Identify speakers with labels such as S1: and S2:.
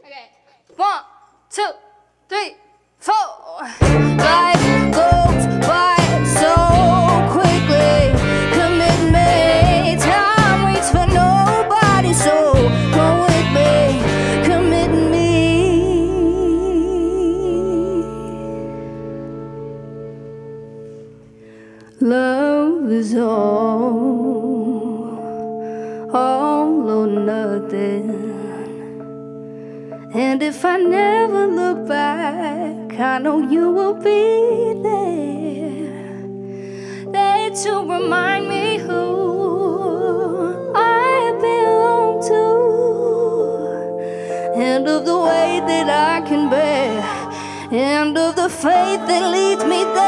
S1: Okay. 1, 2, 3, 4. Life goes by so quickly. Commit me. Time waits for nobody, so go with me. Commit me. Love is all or nothing. And if I never look back, I know you will be there to remind me who I belong to, and of the way that I can bear, and of the faith that leads me there.